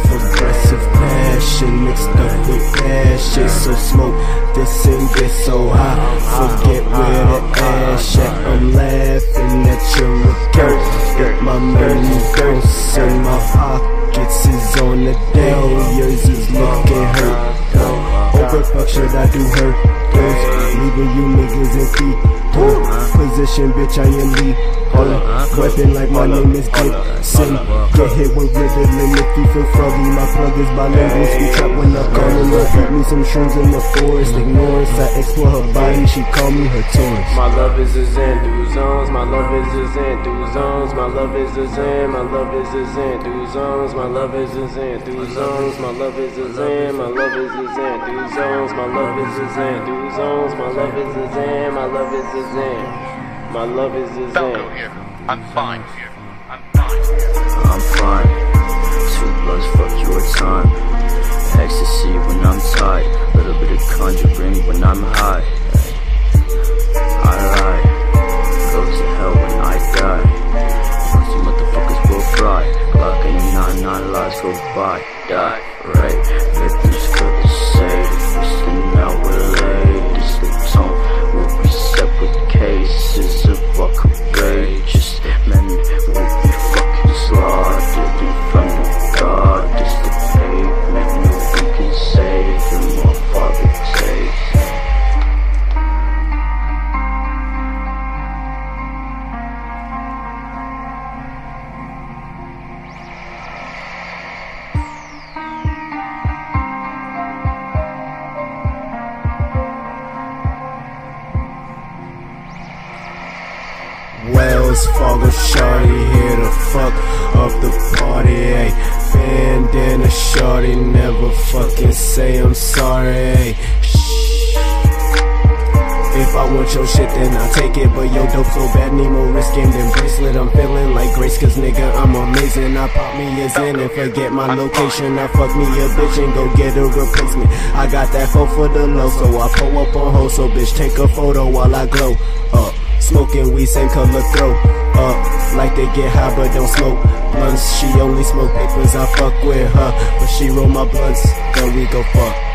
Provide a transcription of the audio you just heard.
aggressive passion mixed up with bad shit. So smoke this and get so high, forget where the ash at. I'm laughing at your account. Got my money bounce in my pockets is on the down. Yours is looking hurt. Over fuck should I do hurt? Leaving you niggas in feet. Position, bitch, I am lead. Weapon like my name is Dixon. Get hit with Ritalin if you feel froggy. My plug is bilingual. Speak up when I'm calling her. Feed me some shrooms in the forest. Ignorance, I explore her body. She call me her tourist. My love is a zen, do zones. My love is a zen, do zones. My love is a zen. My love is a zen, do zones. My love is a zen, do zones. My love is a zen. My love is a zen, do zones. My love is a zen, do zones. My love is a zen. My love is a zen. My love is a zen. I'm fine. I'm fine. Two bloods, fuck your time. Ecstasy when I'm tight. Little bit of conjuring when I'm high. I lie. Go to hell when I die. Once you motherfuckers will fry. Glock and 9 lives go by. Die, right? Everything's good to say. If we send out with ladies, the tone will be set with cases of outrageous men will be fucking slaughtered in front of God. Just the pavement, no one can save them. My father takes. Wells Fargo shawty here to fuck up the party, ayy. Bandana shawty, never fucking say I'm sorry, ayy. If I want your shit then I'll take it, but yo dope so bad need more risk game than bracelet. I'm feeling like Grace cause nigga I'm amazing. I pop me a Zen and forget my location. I fuck me a bitch and go get a replacement. I got that 4 for the low, so I pull up on hoe. So bitch take a photo while I glow up. Smoking weed, same color throat up. Like they get high but don't smoke blunts. She only smoke papers, I fuck with her, but she roll my blunts, then we go fuck.